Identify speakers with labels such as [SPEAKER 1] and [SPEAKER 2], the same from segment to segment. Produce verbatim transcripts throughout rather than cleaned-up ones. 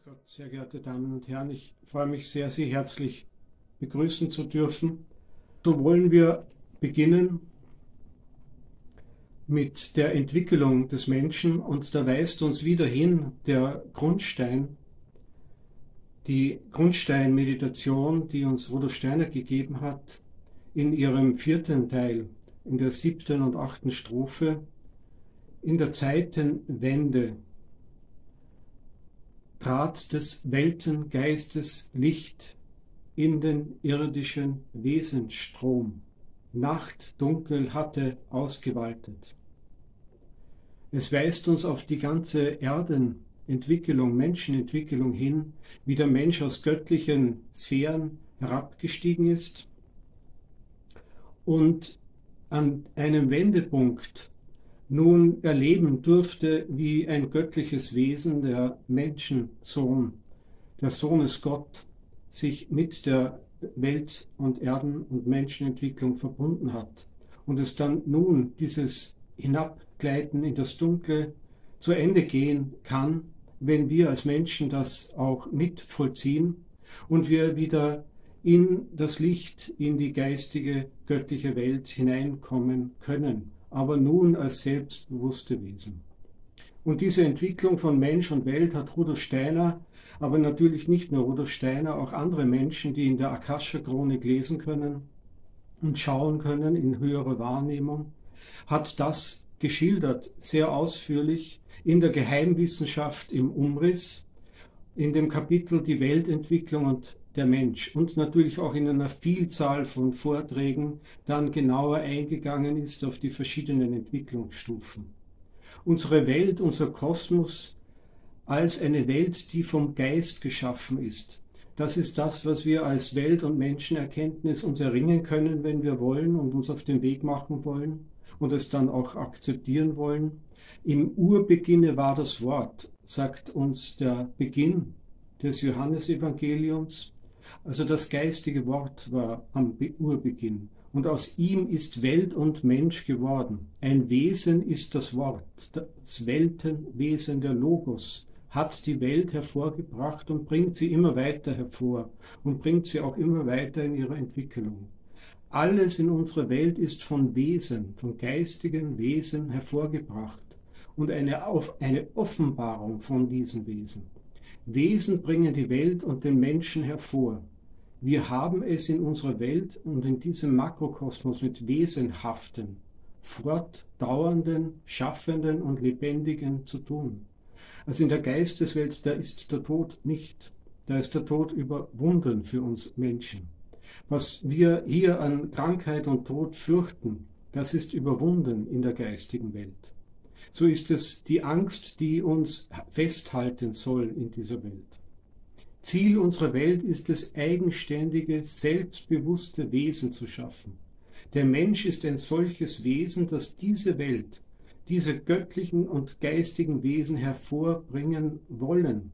[SPEAKER 1] Grüß Gott, sehr geehrte Damen und Herren, ich freue mich sehr, Sie herzlich begrüßen zu dürfen. So wollen wir beginnen mit der Entwicklung des Menschen, und da weist uns wieder hin der Grundstein, die Grundsteinmeditation, die uns Rudolf Steiner gegeben hat, in ihrem vierten Teil, in der siebten und achten Strophe, in der Zeitenwende trat des Weltengeistes Licht in den irdischen Wesensstrom. Nacht dunkel hatte ausgewaltet. Es weist uns auf die ganze Erdenentwicklung, Menschenentwicklung hin, wie der Mensch aus göttlichen Sphären herabgestiegen ist und an einem Wendepunkt nun erleben durfte, wie ein göttliches Wesen, der Menschensohn, der Sohnesgott, sich mit der Welt- und Erden- und Menschenentwicklung verbunden hat. Und es dann nun dieses Hinabgleiten in das Dunkle zu Ende gehen kann, wenn wir als Menschen das auch mit vollziehen und wir wieder in das Licht, in die geistige, göttliche Welt hineinkommen können, aber nun als selbstbewusste Wesen. Und diese Entwicklung von Mensch und Welt hat Rudolf Steiner, aber natürlich nicht nur Rudolf Steiner, auch andere Menschen, die in der Akasha-Chronik lesen können und schauen können in höherer Wahrnehmung, hat das geschildert, sehr ausführlich in der Geheimwissenschaft im Umriss, in dem Kapitel Die Weltentwicklung und der Mensch, und natürlich auch in einer Vielzahl von Vorträgen dann genauer eingegangen ist auf die verschiedenen Entwicklungsstufen. Unsere Welt, unser Kosmos als eine Welt, die vom Geist geschaffen ist. Das ist das, was wir als Welt- und Menschenerkenntnis uns erringen können, wenn wir wollen und uns auf den Weg machen wollen und es dann auch akzeptieren wollen. Im Urbeginne war das Wort, sagt uns der Beginn des Johannesevangeliums. Also das geistige Wort war am Urbeginn. Und aus ihm ist Welt und Mensch geworden. Ein Wesen ist das Wort, das Weltenwesen, der Logos, hat die Welt hervorgebracht und bringt sie immer weiter hervor und bringt sie auch immer weiter in ihrer Entwicklung. Alles in unserer Welt ist von Wesen, von geistigen Wesen hervorgebracht und eine, eine Offenbarung von diesen Wesen. Wesen bringen die Welt und den Menschen hervor. Wir haben es in unserer Welt und in diesem Makrokosmos mit Wesenhaften, fortdauernden, schaffenden und lebendigen zu tun. Also in der Geisteswelt, da ist der Tod nicht. Da ist der Tod überwunden für uns Menschen. Was wir hier an Krankheit und Tod fürchten, das ist überwunden in der geistigen Welt. So ist es die Angst, die uns festhalten soll in dieser Welt. Ziel unserer Welt ist es, eigenständige, selbstbewusste Wesen zu schaffen. Der Mensch ist ein solches Wesen, das diese Welt, diese göttlichen und geistigen Wesen hervorbringen wollen.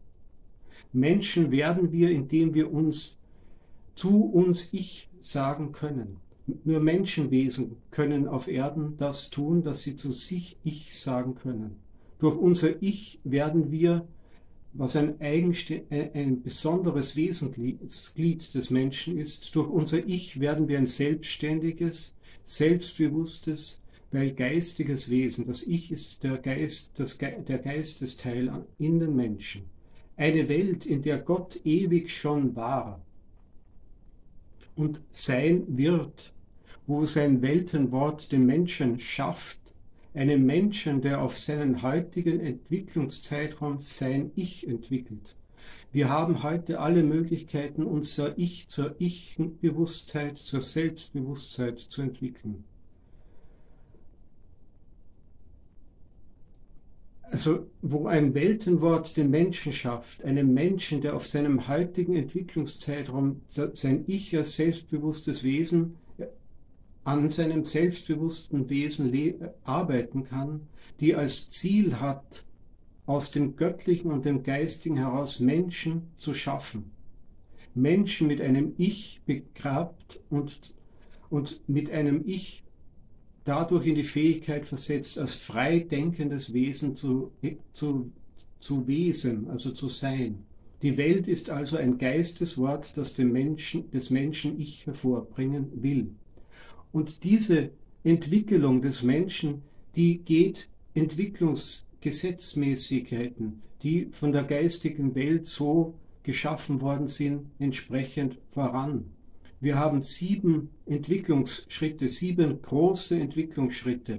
[SPEAKER 1] Menschen werden wir, indem wir uns zu uns Ich sagen können. Nur Menschenwesen können auf Erden das tun, dass sie zu sich Ich sagen können. Durch unser Ich werden wir, was ein, ein besonderes Wesensglied des Menschen ist, durch unser Ich werden wir ein selbstständiges, selbstbewusstes, weil geistiges Wesen. Das Ich ist der Geist, das Ge der Geistesteil in den Menschen. Eine Welt, in der Gott ewig schon war und sein wird, wo sein Weltenwort den Menschen schafft, einen Menschen, der auf seinen heutigen Entwicklungszeitraum sein Ich entwickelt. Wir haben heute alle Möglichkeiten, unser Ich zur Ich-Bewusstheit, zur Selbstbewusstheit zu entwickeln. Also, wo ein Weltenwort den Menschen schafft, einen Menschen, der auf seinem heutigen Entwicklungszeitraum sein Ich als selbstbewusstes Wesen an seinem selbstbewussten Wesen arbeiten kann, die als Ziel hat, aus dem Göttlichen und dem Geistigen heraus Menschen zu schaffen. Menschen mit einem Ich begrabt und, und mit einem Ich dadurch in die Fähigkeit versetzt, als frei denkendes Wesen zu, zu, zu Wesen, also zu sein. Die Welt ist also ein Geisteswort, das den Menschen, des Menschen Ich hervorbringen will. Und diese Entwicklung des Menschen, die geht Entwicklungsgesetzmäßigkeiten, die von der geistigen Welt so geschaffen worden sind, entsprechend voran. Wir haben sieben Entwicklungsschritte, sieben große Entwicklungsschritte.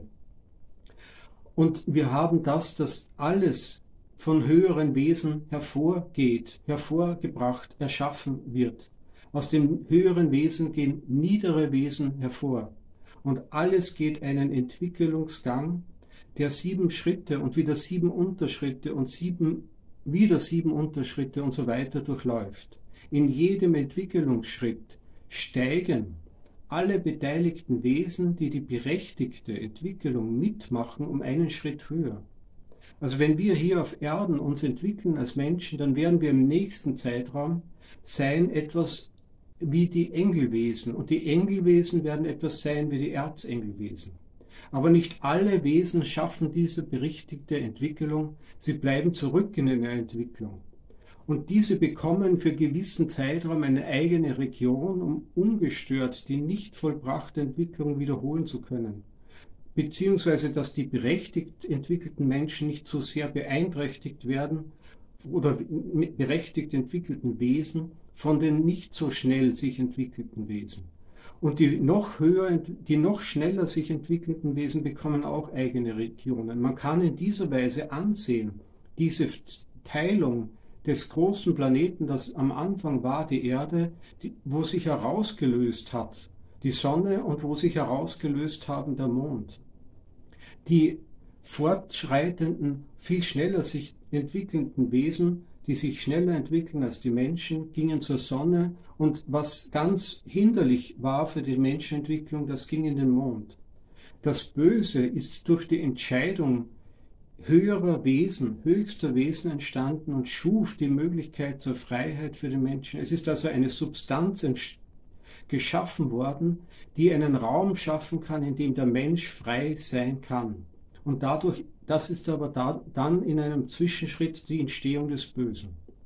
[SPEAKER 1] Und wir haben das, dass alles von höheren Wesen hervorgeht, hervorgebracht, erschaffen wird. Aus den höheren Wesen gehen niedere Wesen hervor. Und alles geht einen Entwicklungsgang, der sieben Schritte und wieder sieben Unterschritte und sieben, wieder sieben Unterschritte und so weiter durchläuft. In jedem Entwicklungsschritt steigen alle beteiligten Wesen, die die berechtigte Entwicklung mitmachen, um einen Schritt höher. Also wenn wir hier auf Erden uns entwickeln als Menschen, dann werden wir im nächsten Zeitraum sein etwas wie die Engelwesen. Und die Engelwesen werden etwas sein wie die Erzengelwesen. Aber nicht alle Wesen schaffen diese berichtigte Entwicklung. Sie bleiben zurück in einer Entwicklung. Und diese bekommen für gewissen Zeitraum eine eigene Region, um ungestört die nicht vollbrachte Entwicklung wiederholen zu können. Beziehungsweise, dass die berechtigt entwickelten Menschen nicht so sehr beeinträchtigt werden oder mit berechtigt entwickelten Wesen von den nicht so schnell sich entwickelten Wesen. Und die noch höher, die noch schneller sich entwickelten Wesen bekommen auch eigene Regionen. Man kann in dieser Weise ansehen, diese Teilung des großen Planeten, das am Anfang war, die Erde, die, wo sich herausgelöst hat, die Sonne und wo sich herausgelöst haben, der Mond. Die fortschreitenden, viel schneller sich entwickelnden Wesen, die sich schneller entwickeln als die Menschen, gingen zur Sonne und was ganz hinderlich war für die Menschenentwicklung, das ging in den Mond. Das Böse ist durch die Entscheidung höherer Wesen, höchster Wesen entstanden und schuf die Möglichkeit zur Freiheit für den Menschen. Es ist also eine Substanz geschaffen worden, die einen Raum schaffen kann, in dem der Mensch frei sein kann. Und dadurch, das ist aber da, dann in einem Zwischenschritt die Entstehung des Bösen.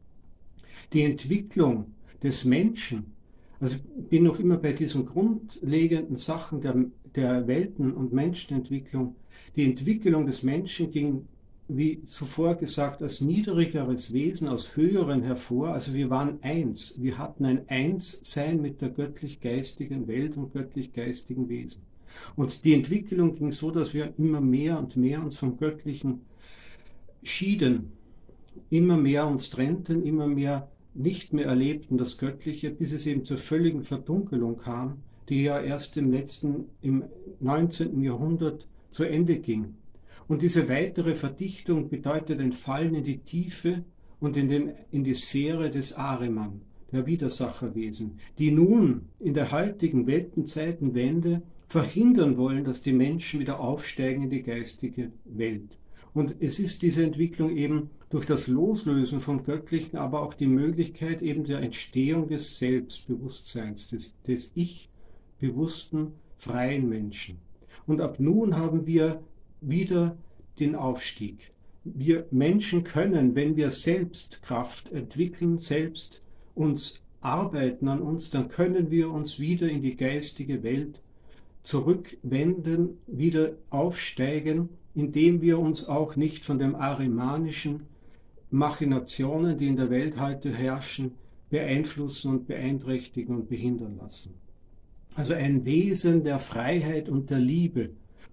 [SPEAKER 1] Die Entwicklung des Menschen, also ich bin noch immer bei diesen grundlegenden Sachen der, der Welten- und Menschenentwicklung. Die Entwicklung des Menschen ging, wie zuvor gesagt, als niedrigeres Wesen, aus höheren hervor. Also wir waren eins. Wir hatten ein Einssein mit der göttlich-geistigen Welt und göttlich-geistigen Wesen. Und die Entwicklung ging so, dass wir immer mehr und mehr uns vom Göttlichen schieden, immer mehr uns trennten, immer mehr nicht mehr erlebten das Göttliche, bis es eben zur völligen Verdunkelung kam, die ja erst im letzten, im neunzehnten Jahrhundert zu Ende ging. Und diese weitere Verdichtung bedeutet ein Fallen in die Tiefe und in, den, in die Sphäre des Ahriman, der Widersacherwesen, die nun in der heutigen Weltenzeitenwende verhindern wollen, dass die Menschen wieder aufsteigen in die geistige Welt. Und es ist diese Entwicklung eben durch das Loslösen vom Göttlichen, aber auch die Möglichkeit eben der Entstehung des Selbstbewusstseins, des, des ich-bewussten, freien Menschen. Und ab nun haben wir wieder den Aufstieg. Wir Menschen können, wenn wir selbst Kraft entwickeln, selbst uns arbeiten an uns, dann können wir uns wieder in die geistige Welt zurückwenden, wieder aufsteigen, indem wir uns auch nicht von den arimanischen Machinationen, die in der Welt heute herrschen, beeinflussen und beeinträchtigen und behindern lassen. Also ein Wesen der Freiheit und der Liebe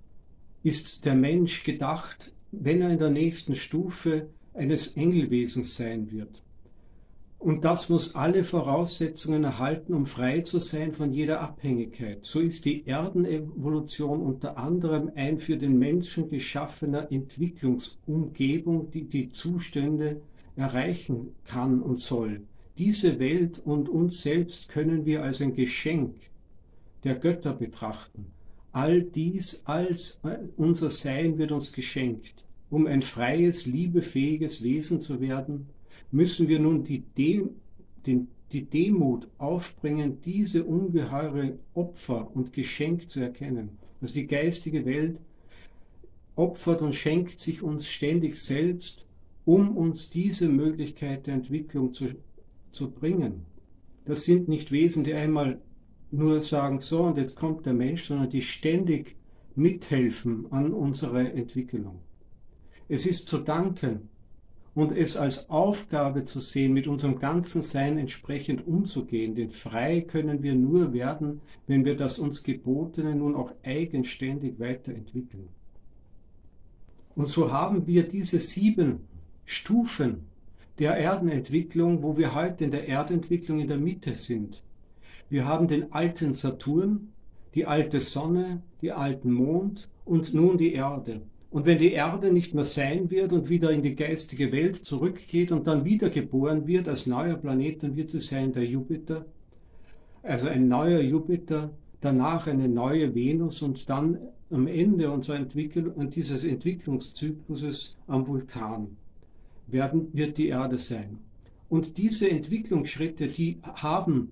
[SPEAKER 1] ist der Mensch gedacht, wenn er in der nächsten Stufe eines Engelwesens sein wird. Und das muss alle Voraussetzungen erhalten, um frei zu sein von jeder Abhängigkeit. So ist die Erdenevolution unter anderem ein für den Menschen geschaffener Entwicklungsumgebung, die die Zustände erreichen kann und soll. Diese Welt und uns selbst können wir als ein Geschenk der Götter betrachten. All dies als unser Sein wird uns geschenkt. Um ein freies, liebefähiges Wesen zu werden, müssen wir nun die, De den, die Demut aufbringen, diese ungeheure Opfer und Geschenk zu erkennen. Also die geistige Welt opfert und schenkt sich uns ständig selbst, um uns diese Möglichkeit der Entwicklung zu, zu bringen. Das sind nicht Wesen, die einmal nur sagen, so und jetzt kommt der Mensch, sondern die ständig mithelfen an unserer Entwicklung. Es ist zu danken und es als Aufgabe zu sehen, mit unserem ganzen Sein entsprechend umzugehen, denn frei können wir nur werden, wenn wir das uns Gebotene nun auch eigenständig weiterentwickeln. Und so haben wir diese sieben Stufen der Erdenentwicklung, wo wir heute in der Erdentwicklung in der Mitte sind. Wir haben den alten Saturn, die alte Sonne, die alten Mond und nun die Erde. Und wenn die Erde nicht mehr sein wird und wieder in die geistige Welt zurückgeht und dann wiedergeboren wird als neuer Planet, dann wird sie sein der Jupiter, also ein neuer Jupiter, danach eine neue Venus und dann am Ende unserer Entwicklung, dieses Entwicklungszykluses am Vulkan werden, wird die Erde sein. Und diese Entwicklungsschritte, die haben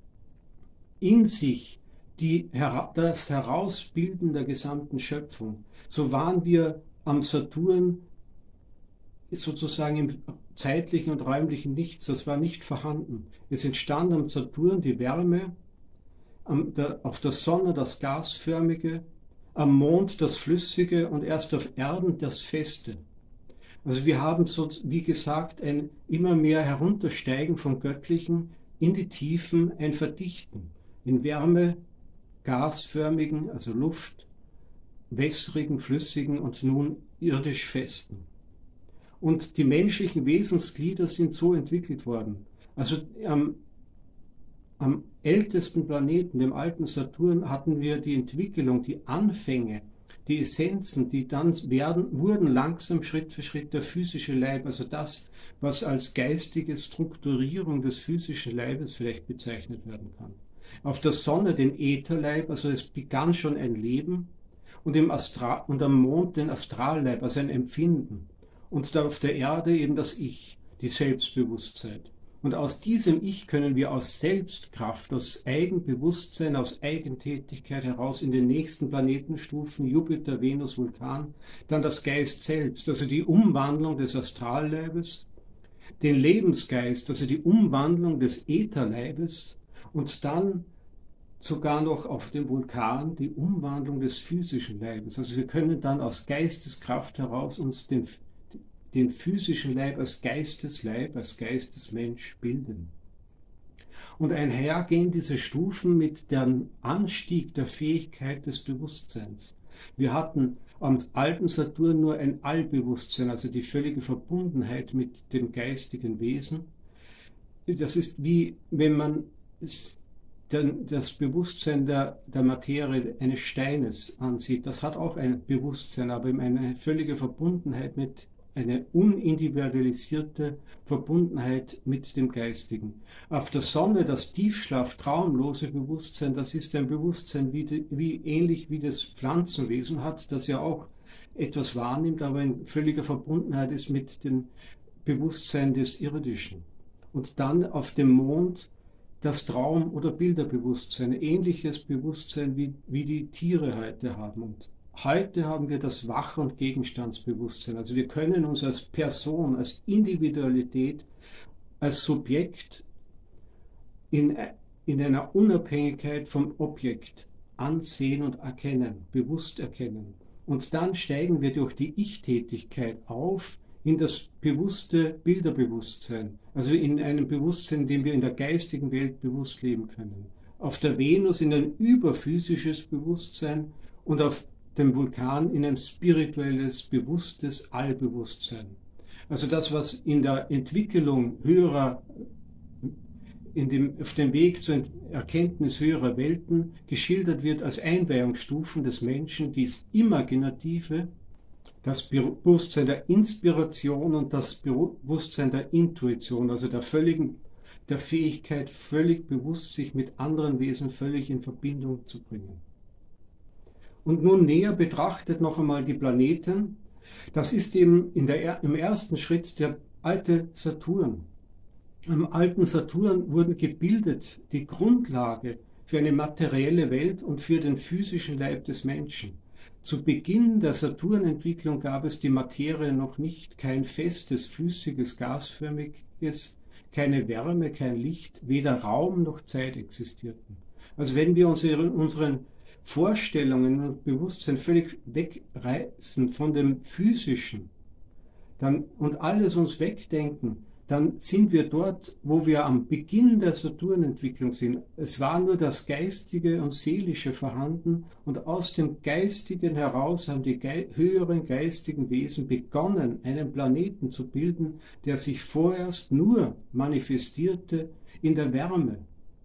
[SPEAKER 1] in sich die, das Herausbilden der gesamten Schöpfung. So waren wir am Saturn sozusagen im zeitlichen und räumlichen Nichts, das war nicht vorhanden. Es entstand am Saturn die Wärme, am, der, auf der Sonne das Gasförmige, am Mond das Flüssige und erst auf Erden das Feste. Also wir haben, so, wie gesagt, ein immer mehr Heruntersteigen vom Göttlichen in die Tiefen, ein Verdichten in Wärme, gasförmigen, also Luft, wässrigen, flüssigen und nun irdisch festen. Und die menschlichen Wesensglieder sind so entwickelt worden. Also am, am ältesten Planeten, dem alten Saturn, hatten wir die Entwicklung, die Anfänge, die Essenzen, die dann werden, wurden langsam Schritt für Schritt der physische Leib, also das, was als geistige Strukturierung des physischen Leibes vielleicht bezeichnet werden kann. Auf der Sonne den Ätherleib, also es begann schon ein Leben, und, im Astra und am Mond den Astralleib, also ein Empfinden. Und da auf der Erde eben das Ich, die Selbstbewusstheit. Und aus diesem Ich können wir aus Selbstkraft, aus Eigenbewusstsein, aus Eigentätigkeit heraus in den nächsten Planetenstufen, Jupiter, Venus, Vulkan, dann das Geist selbst, also die Umwandlung des Astralleibes, den Lebensgeist, also die Umwandlung des Ätherleibes und dann sogar noch auf dem Vulkan die Umwandlung des physischen Leibes. Also wir können dann aus Geisteskraft heraus uns den den physischen Leib als Geistesleib, als Geistesmensch bilden. Und einhergehen diese Stufen mit dem Anstieg der Fähigkeit des Bewusstseins. Wir hatten am alten Saturn nur ein Allbewusstsein, also die völlige Verbundenheit mit dem geistigen Wesen. Das ist wie, wenn man das Bewusstsein der, der Materie eines Steines ansieht. Das hat auch ein Bewusstsein, aber eine völlige Verbundenheit mit eine unindividualisierte Verbundenheit mit dem Geistigen. Auf der Sonne das Tiefschlaf, traumlose Bewusstsein, das ist ein Bewusstsein wie, die, wie ähnlich wie das Pflanzenwesen hat, das ja auch etwas wahrnimmt, aber in völliger Verbundenheit ist mit dem Bewusstsein des Irdischen. Und dann auf dem Mond das Traum- oder Bilderbewusstsein, ähnliches Bewusstsein wie, wie die Tiere heute haben. Und heute haben wir das Wach- und Gegenstandsbewusstsein. Also wir können uns als Person, als Individualität, als Subjekt in, in einer Unabhängigkeit vom Objekt ansehen und erkennen, bewusst erkennen. Und dann steigen wir durch die Ich-Tätigkeit auf in das bewusste Bilderbewusstsein, also in einem Bewusstsein, in dem wir in der geistigen Welt bewusst leben können. Auf der Venus in ein überphysisches Bewusstsein und auf dem Vulkan in ein spirituelles, bewusstes Allbewusstsein. Also das, was in der Entwicklung höherer, in dem, auf dem Weg zur Erkenntnis höherer Welten geschildert wird als Einweihungsstufen des Menschen, die Imaginative, das Bewusstsein der Inspiration und das Bewusstsein der Intuition, also der völligen, der Fähigkeit, völlig bewusst sich mit anderen Wesen völlig in Verbindung zu bringen. Und nun näher betrachtet noch einmal die Planeten. Das ist eben in der, im ersten Schritt der alte Saturn. Am alten Saturn wurden gebildet die Grundlage für eine materielle Welt und für den physischen Leib des Menschen. Zu Beginn der Saturnentwicklung gab es die Materie noch nicht, kein festes, flüssiges, gasförmiges, keine Wärme, kein Licht, weder Raum noch Zeit existierten. Also wenn wir uns in unseren Vorstellungen und Bewusstsein völlig wegreißen von dem Physischen dann, und alles uns wegdenken, dann sind wir dort, wo wir am Beginn der Saturnentwicklung sind. Es war nur das Geistige und Seelische vorhanden und aus dem Geistigen heraus haben die ge höheren geistigen Wesen begonnen, einen Planeten zu bilden, der sich vorerst nur manifestierte in der Wärme.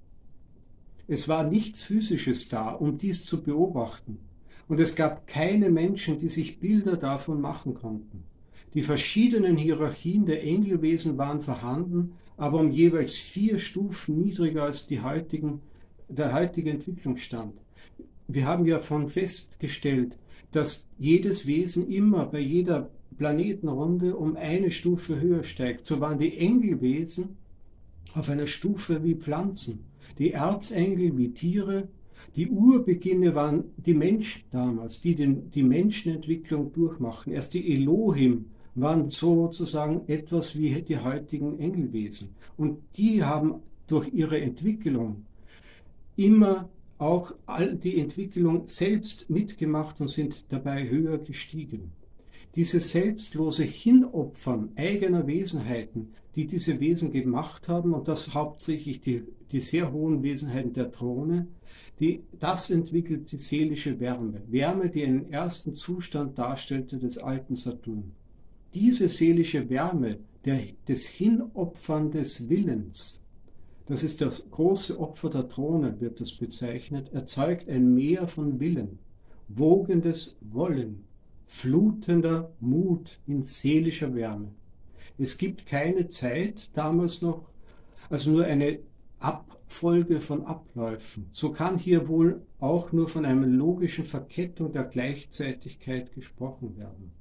[SPEAKER 1] Es war nichts Physisches da, um dies zu beobachten. Und es gab keine Menschen, die sich Bilder davon machen konnten. Die verschiedenen Hierarchien der Engelwesen waren vorhanden, aber um jeweils vier Stufen niedriger als die heutigen, der heutige Entwicklungsstand. Wir haben ja von festgestellt, dass jedes Wesen immer bei jeder Planetenrunde um eine Stufe höher steigt. So waren die Engelwesen auf einer Stufe wie Pflanzen, die Erzengel wie Tiere. Die Urbeginne waren die Menschen damals, die den, die Menschenentwicklung durchmachen. Erst die Elohim waren sozusagen etwas wie die heutigen Engelwesen. Und die haben durch ihre Entwicklung immer auch all die Entwicklung selbst mitgemacht und sind dabei höher gestiegen. Dieses selbstlose Hinopfern eigener Wesenheiten, die diese Wesen gemacht haben, und das hauptsächlich die, die sehr hohen Wesenheiten der Throne, die, das entwickelt die seelische Wärme. Wärme, die einen ersten Zustand darstellte des alten Saturn. Diese seelische Wärme der, des Hinopfern des Willens, das ist das große Opfer der Throne, wird das bezeichnet, erzeugt ein Meer von Willen, wogendes Wollen, flutender Mut in seelischer Wärme. Es gibt keine Zeit, damals noch, also nur eine Abfolge von Abläufen. So kann hier wohl auch nur von einer logischen Verkettung der Gleichzeitigkeit gesprochen werden.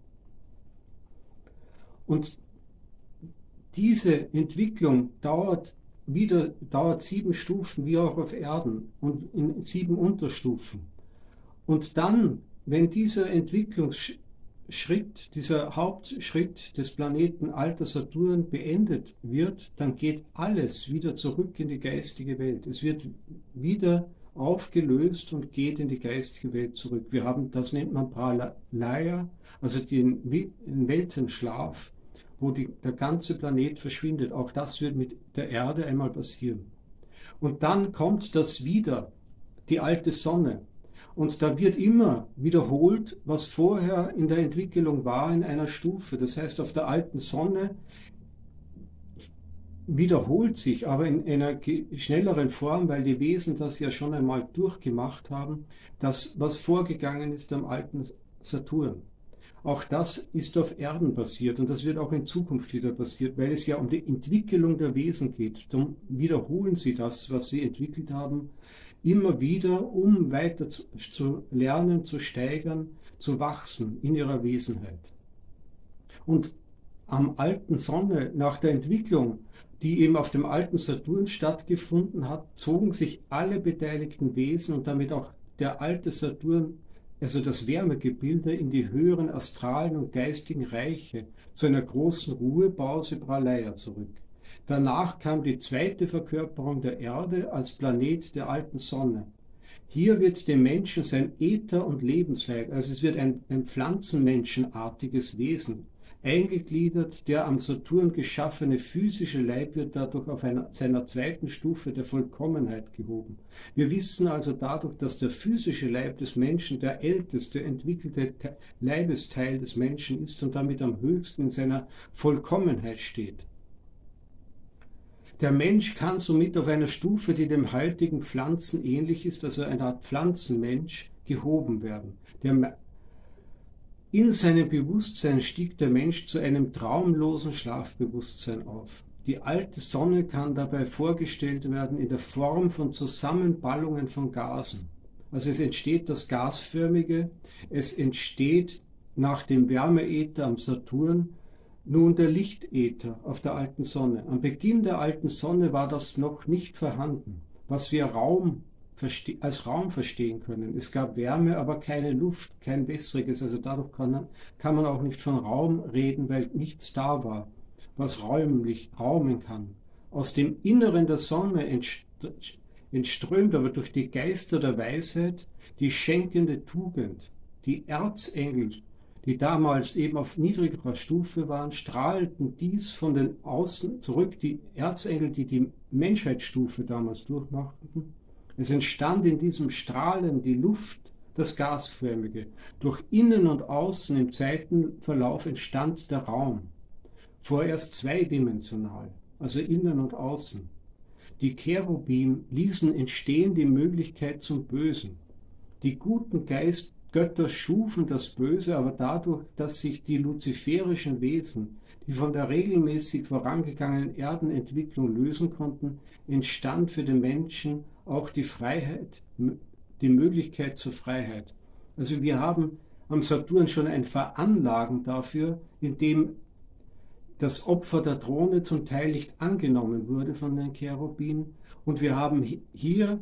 [SPEAKER 1] Und diese Entwicklung dauert wieder, dauert sieben Stufen, wie auch auf Erden, und in sieben Unterstufen. Und dann, wenn dieser Entwicklungsschritt, dieser Hauptschritt des Planeten Alter Saturn beendet wird, dann geht alles wieder zurück in die geistige Welt. Es wird wieder aufgelöst und geht in die geistige Welt zurück. Wir haben, das nennt man Pralaya, also den, den Weltenschlaf, wo die, der ganze Planet verschwindet. Auch das wird mit der Erde einmal passieren. Und dann kommt das wieder, die alte Sonne. Und da wird immer wiederholt, was vorher in der Entwicklung war, in einer Stufe. Das heißt, auf der alten Sonne wiederholt sich, aber in einer schnelleren Form, weil die Wesen das ja schon einmal durchgemacht haben, das, was vorgegangen ist am alten Saturn. Auch das ist auf Erden passiert und das wird auch in Zukunft wieder passiert, weil es ja um die Entwicklung der Wesen geht. Darum wiederholen sie das, was sie entwickelt haben, immer wieder, um weiter zu, zu lernen, zu steigern, zu wachsen in ihrer Wesenheit. Und am alten Sonne, nach der Entwicklung, die eben auf dem alten Saturn stattgefunden hat, zogen sich alle beteiligten Wesen und damit auch der alte Saturn, also das Wärmegebilde, in die höheren astralen und geistigen Reiche, zu einer großen Ruhepause Pralaya zurück. Danach kam die zweite Verkörperung der Erde als Planet der alten Sonne. Hier wird dem Menschen sein Äther und Lebensleib, also es wird ein, ein pflanzenmenschenartiges Wesen, eingegliedert. Der am Saturn geschaffene physische Leib wird dadurch auf einer, seiner zweiten Stufe der Vollkommenheit gehoben. Wir wissen also dadurch, dass der physische Leib des Menschen der älteste entwickelte Leibesteil des Menschen ist und damit am höchsten in seiner Vollkommenheit steht. Der Mensch kann somit auf einer Stufe, die dem heutigen Pflanzen ähnlich ist, also eine Art Pflanzenmensch, gehoben werden. Der In seinem Bewusstsein stieg der Mensch zu einem traumlosen Schlafbewusstsein auf. Die alte Sonne kann dabei vorgestellt werden in der Form von Zusammenballungen von Gasen. Also es entsteht das Gasförmige, es entsteht nach dem Wärmeäther am Saturn nun der Lichtäther auf der alten Sonne. Am Beginn der alten Sonne war das noch nicht vorhanden. Was wir Raum als Raum verstehen können. Es gab Wärme, aber keine Luft, kein wässriges. Also dadurch kann man, kann man auch nicht von Raum reden, weil nichts da war, was räumlich raumen kann. Aus dem Inneren der Sonne entströmt aber durch die Geister der Weisheit die schenkende Tugend. Die Erzengel, die damals eben auf niedrigerer Stufe waren, strahlten dies von den Außen zurück, die Erzengel, die die Menschheitsstufe damals durchmachten. Es entstand in diesem Strahlen die Luft, das Gasförmige. Durch Innen und Außen im Zeitenverlauf entstand der Raum. Vorerst zweidimensional, also Innen und Außen. Die Cherubim ließen entstehen die Möglichkeit zum Bösen. Die guten Geistgötter schufen das Böse, aber dadurch, dass sich die luziferischen Wesen, die von der regelmäßig vorangegangenen Erdenentwicklung lösen konnten, entstand für den Menschen auch die Freiheit, die Möglichkeit zur Freiheit. Also wir haben am Saturn schon ein Veranlagen dafür, in dem das Opfer der Drohne zum Teil nicht angenommen wurde von den Cherubim. Und wir haben hier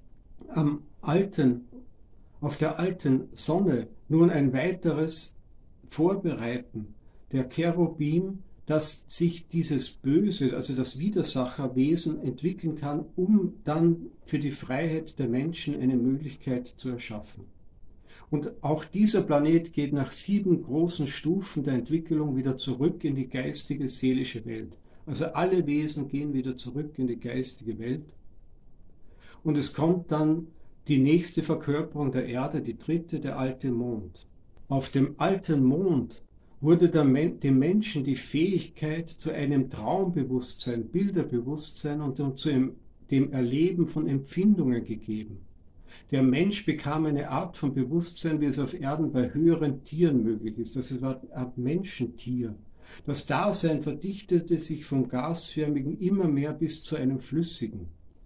[SPEAKER 1] am alten, auf der alten Sonne nun ein weiteres Vorbereiten der Cherubim, dass sich dieses Böse, also das Widersacherwesen entwickeln kann, um dann für die Freiheit der Menschen eine Möglichkeit zu erschaffen. Und auch dieser Planet geht nach sieben großen Stufen der Entwicklung wieder zurück in die geistige, seelische Welt. Also alle Wesen gehen wieder zurück in die geistige Welt. Und es kommt dann die nächste Verkörperung der Erde, die dritte, der alte Mond. Auf dem alten Mond wurde dem Menschen die Fähigkeit zu einem Traumbewusstsein, Bilderbewusstsein und zu dem Erleben von Empfindungen gegeben. Der Mensch bekam eine Art von Bewusstsein, wie es auf Erden bei höheren Tieren möglich ist. Das war eine Art Menschentier. Das Dasein verdichtete sich vom Gasförmigen immer mehr bis zu einem Flüssigen,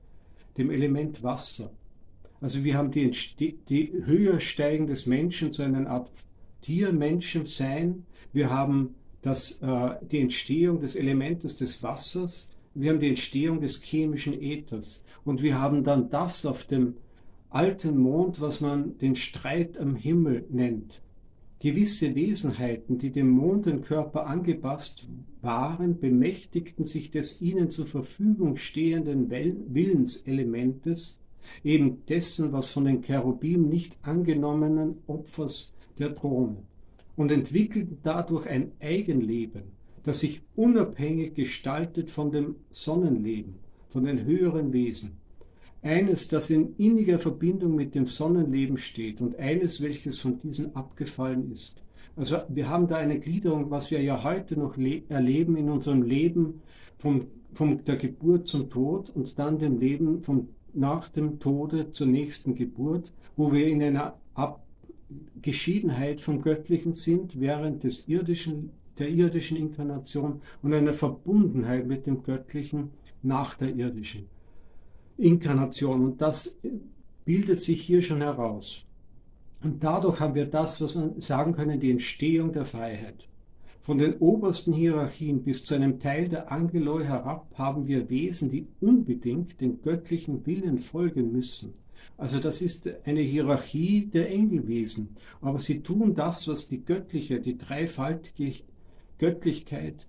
[SPEAKER 1] dem Element Wasser. Also wir haben die, die höher steigen des Menschen zu einer Art Tier-Menschensein. Wir haben das, äh, die Entstehung des Elementes des Wassers. Wir haben die Entstehung des chemischen Äthers. Und wir haben dann das auf dem alten Mond, was man den Streit am Himmel nennt. Gewisse Wesenheiten, die dem Mondenkörper angepasst waren, bemächtigten sich des ihnen zur Verfügung stehenden Willenselementes, eben dessen, was von den Cherubim nicht angenommenen Opfers der Drohne, und entwickelten dadurch ein Eigenleben, das sich unabhängig gestaltet von dem Sonnenleben, von den höheren Wesen. Eines, das in inniger Verbindung mit dem Sonnenleben steht und eines, welches von diesen abgefallen ist. Also wir haben da eine Gliederung, was wir ja heute noch erleben in unserem Leben von, von der Geburt zum Tod und dann dem Leben von, nach dem Tode zur nächsten Geburt, wo wir in einer Abgeschiedenheit vom Göttlichen sind während des irdischen, der irdischen Inkarnation und einer Verbundenheit mit dem Göttlichen nach der irdischen Inkarnation, und das bildet sich hier schon heraus. Und dadurch haben wir das, was man sagen können, die Entstehung der Freiheit. Von den obersten Hierarchien bis zu einem Teil der Angeloi herab haben wir Wesen, die unbedingt den göttlichen Willen folgen müssen. Also das ist eine Hierarchie der Engelwesen, aber sie tun das, was die göttliche, die dreifaltige Göttlichkeit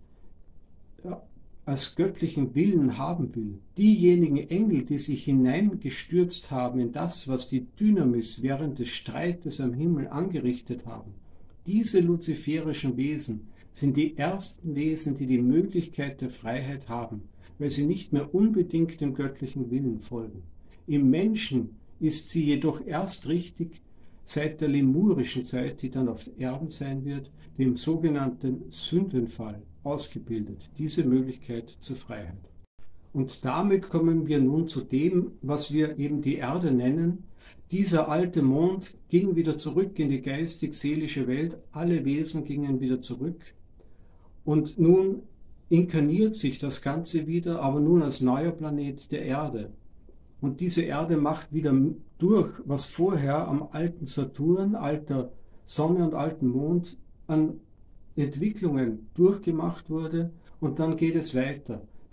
[SPEAKER 1] als göttlichen Willen haben will. Diejenigen Engel, die sich hineingestürzt haben in das, was die Dynamis während des Streites am Himmel angerichtet haben, diese luziferischen Wesen sind die ersten Wesen, die die Möglichkeit der Freiheit haben, weil sie nicht mehr unbedingt dem göttlichen Willen folgen. Im Menschen ist sie jedoch erst richtig seit der lemurischen Zeit, die dann auf Erden sein wird, dem sogenannten Sündenfall ausgebildet, diese Möglichkeit zur Freiheit. Und damit kommen wir nun zu dem, was wir eben die Erde nennen. Dieser alte Mond ging wieder zurück in die geistig-seelische Welt, alle Wesen gingen wieder zurück und nun inkarniert sich das Ganze wieder, aber nun als neuer Planet der Erde. Und diese Erde macht wieder durch, was vorher am alten Saturn, alter Sonne und alten Mond an Entwicklungen durchgemacht wurde, und dann geht es weiter.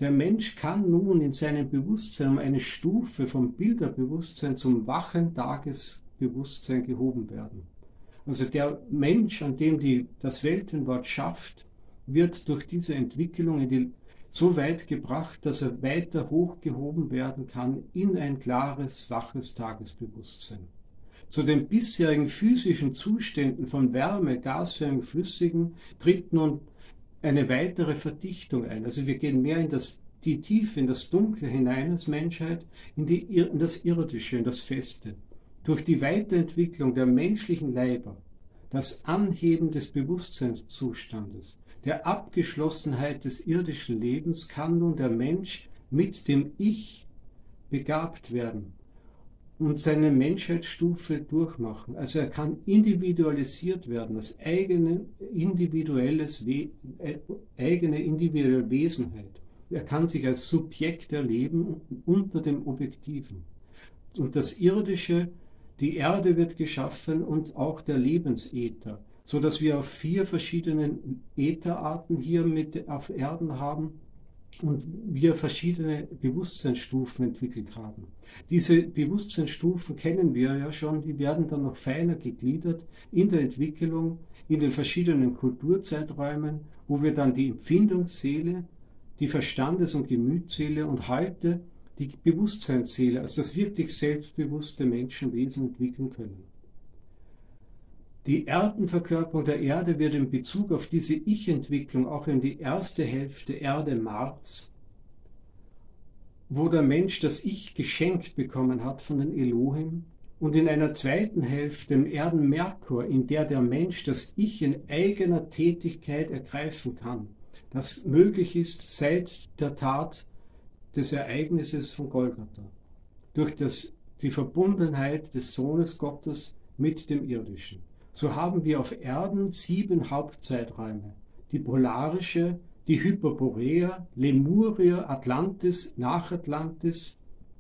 [SPEAKER 1] Der Mensch kann nun in seinem Bewusstsein um eine Stufe vom Bilderbewusstsein zum wachen Tagesbewusstsein gehoben werden. Also der Mensch, an dem die, das Weltenwort schafft, wird durch diese Entwicklung in die, so weit gebracht, dass er weiter hochgehoben werden kann in ein klares, waches Tagesbewusstsein. Zu den bisherigen physischen Zuständen von Wärme, gasförmigen, flüssigen tritt nun eine weitere Verdichtung ein. Also wir gehen mehr in das, die Tiefe, in das Dunkle hinein als Menschheit, in, die, in das Irdische, in das Feste. Durch die Weiterentwicklung der menschlichen Leiber, das Anheben des Bewusstseinszustandes, der Abgeschlossenheit des irdischen Lebens kann nun der Mensch mit dem Ich begabt werden und seine Menschheitsstufe durchmachen. Also er kann individualisiert werden, als eigene, individuelles We äh, eigene individuelle Wesenheit. Er kann sich als Subjekt erleben unter dem Objektiven. Und das Irdische, die Erde wird geschaffen und auch der Lebensäther, so dass wir auf vier verschiedenen Ätherarten hier mit auf Erden haben und wir verschiedene Bewusstseinsstufen entwickelt haben. Diese Bewusstseinsstufen kennen wir ja schon, die werden dann noch feiner gegliedert in der Entwicklung, in den verschiedenen Kulturzeiträumen, wo wir dann die Empfindungsseele, die Verstandes- und Gemütsseele und heute die Bewusstseinsseele als das wirklich selbstbewusste Menschenwesen entwickeln können. Die Erdenverkörperung der Erde wird in Bezug auf diese Ich-Entwicklung auch in die erste Hälfte Erde Mars, wo der Mensch das Ich geschenkt bekommen hat von den Elohim, und in einer zweiten Hälfte im Erden Merkur, in der der Mensch das Ich in eigener Tätigkeit ergreifen kann, das möglich ist seit der Tat des Ereignisses von Golgatha, durch das, die Verbundenheit des Sohnes Gottes mit dem Irdischen. So haben wir auf Erden sieben Hauptzeiträume: die polarische, die Hyperborea, Lemuria, Atlantis, Nachatlantis,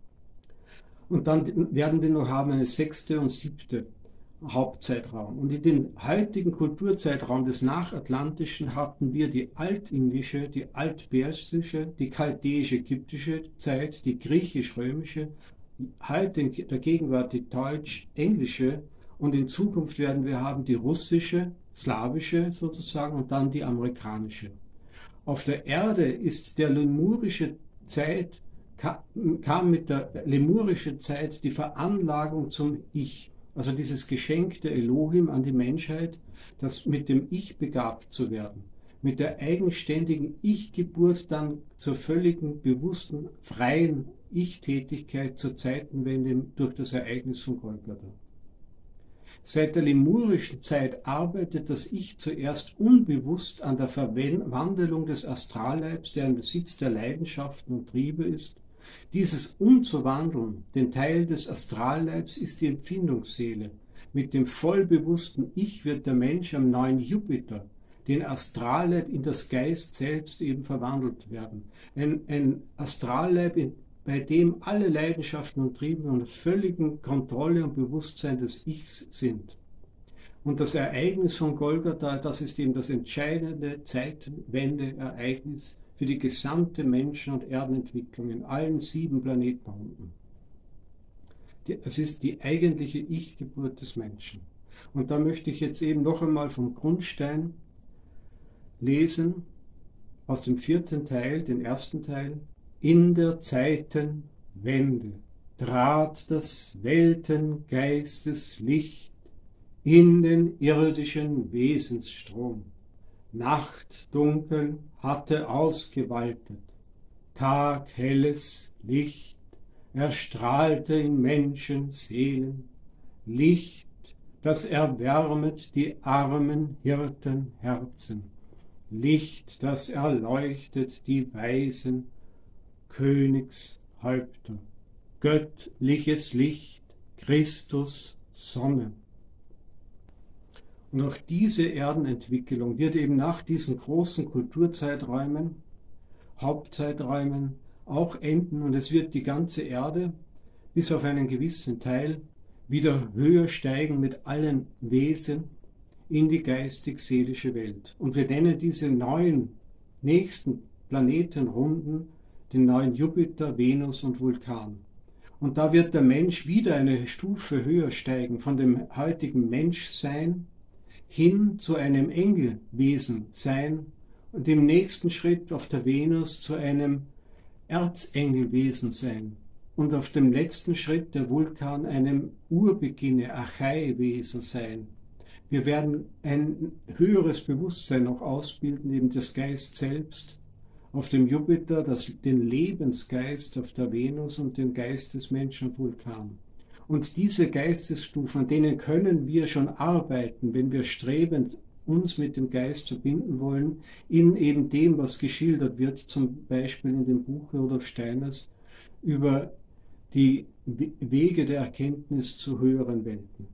[SPEAKER 1] und dann werden wir noch haben eine sechste und siebte Hauptzeitraum. Und in dem heutigen Kulturzeitraum des Nachatlantischen hatten wir die altindische, die altpersische, die chaldäisch-ägyptische Zeit, die griechisch-römische, heute in der Gegenwart die deutsch-englische, und in Zukunft werden wir haben die russische, slawische sozusagen und dann die amerikanische. Auf der Erde ist der lemurische Zeit, kam mit der lemurischen Zeit die Veranlagung zum Ich, also dieses Geschenk der Elohim an die Menschheit, das mit dem Ich begabt zu werden, mit der eigenständigen Ich-Geburt dann zur völligen, bewussten, freien Ich-Tätigkeit zur Zeitenwende durch das Ereignis von Golgatha. Seit der lemurischen Zeit arbeitet das Ich zuerst unbewusst an der Verwandelung des Astralleibs, der im Besitz der Leidenschaften und Triebe ist. Dieses Umzuwandeln, den Teil des Astralleibs, ist die Empfindungsseele. Mit dem vollbewussten Ich wird der Mensch am neuen Jupiter, den Astralleib, in das Geist selbst eben verwandelt werden. Ein, ein Astralleib, in bei dem alle Leidenschaften und Triebe unter völligen Kontrolle und Bewusstsein des Ichs sind. Und das Ereignis von Golgatha, das ist eben das entscheidende Zeitwende-Ereignis für die gesamte Menschen- und Erdenentwicklung in allen sieben Planetenrunden. Es ist die eigentliche Ich-Geburt des Menschen. Und da möchte ich jetzt eben noch einmal vom Grundstein lesen, aus dem vierten Teil, den ersten Teil. In der Zeitenwende trat das Weltengeistes Licht in den irdischen Wesensstrom. Nachtdunkel hatte ausgewaltet, taghelles Licht erstrahlte in Menschenseelen, Licht, das erwärmet die armen Hirtenherzen, Licht, das erleuchtet die weisen Königshäupter, göttliches Licht, Christus Sonne. Und auch diese Erdenentwicklung wird eben nach diesen großen Kulturzeiträumen, Hauptzeiträumen auch enden, und es wird die ganze Erde bis auf einen gewissen Teil wieder höher steigen mit allen Wesen in die geistig-seelische Welt. Und wir nennen diese neuen nächsten Planetenrunden den neuen Jupiter, Venus und Vulkan. Und da wird der Mensch wieder eine Stufe höher steigen, von dem heutigen Menschsein hin zu einem Engelwesen sein und im nächsten Schritt auf der Venus zu einem Erzengelwesen sein und auf dem letzten Schritt der Vulkan einem Urbeginne, Archaiwesen sein. Wir werden ein höheres Bewusstsein noch ausbilden, eben das Geist selbst, auf dem Jupiter, das, den Lebensgeist auf der Venus und den Geist des Menschen am Vulkan. Und diese Geistesstufen, an denen können wir schon arbeiten, wenn wir strebend uns mit dem Geist verbinden wollen, in eben dem, was geschildert wird, zum Beispiel in dem Buch Rudolf Steiners, über die Wege der Erkenntnis zu höheren Welten.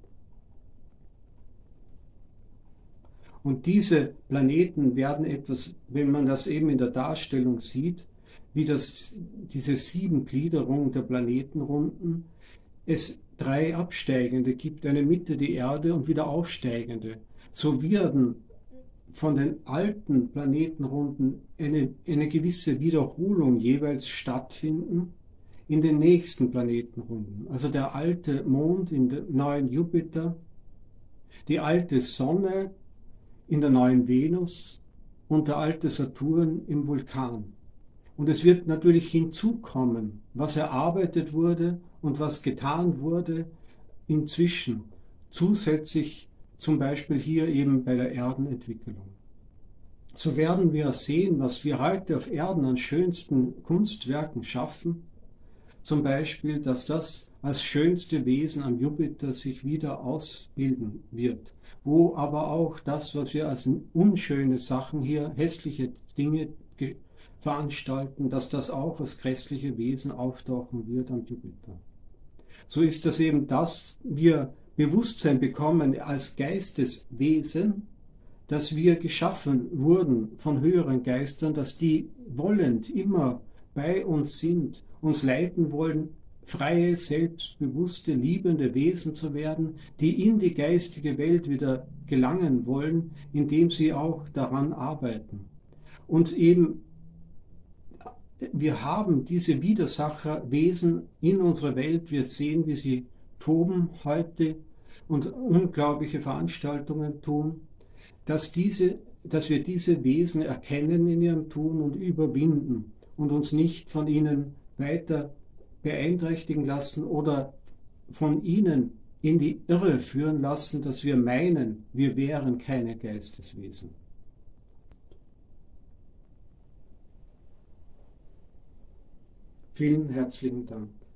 [SPEAKER 1] Und diese Planeten werden etwas, wenn man das eben in der Darstellung sieht, wie das, diese Siebengliederung der Planetenrunden, es drei absteigende gibt, eine Mitte, die Erde und wieder aufsteigende. So werden von den alten Planetenrunden eine, eine gewisse Wiederholung jeweils stattfinden in den nächsten Planetenrunden. Also der alte Mond in der neuen Jupiter, die alte Sonne in der neuen Venus und der alte Saturn im Vulkan. Und es wird natürlich hinzukommen, was erarbeitet wurde und was getan wurde inzwischen, zusätzlich zum Beispiel hier eben bei der Erdenentwicklung. So werden wir sehen, was wir heute auf Erden an schönsten Kunstwerken schaffen, zum Beispiel, dass das als schönste Wesen am Jupiter sich wieder ausbilden wird, wo aber auch das, was wir als unschöne Sachen hier, hässliche Dinge veranstalten, dass das auch als grässliche Wesen auftauchen wird am Jupiter. So ist das eben, dass wir Bewusstsein bekommen als Geisteswesen, dass wir geschaffen wurden von höheren Geistern, dass die wollend immer bei uns sind, uns leiten wollen, freie, selbstbewusste, liebende Wesen zu werden, die in die geistige Welt wieder gelangen wollen, indem sie auch daran arbeiten. Und eben, wir haben diese Widersacherwesen in unserer Welt, wir sehen, wie sie toben heute und unglaubliche Veranstaltungen tun, dass, diese, dass wir diese Wesen erkennen in ihrem Tun und überwinden und uns nicht von ihnen weiter beeinträchtigen lassen oder von ihnen in die Irre führen lassen, dass wir meinen, wir wären keine Geisteswesen. Vielen herzlichen Dank.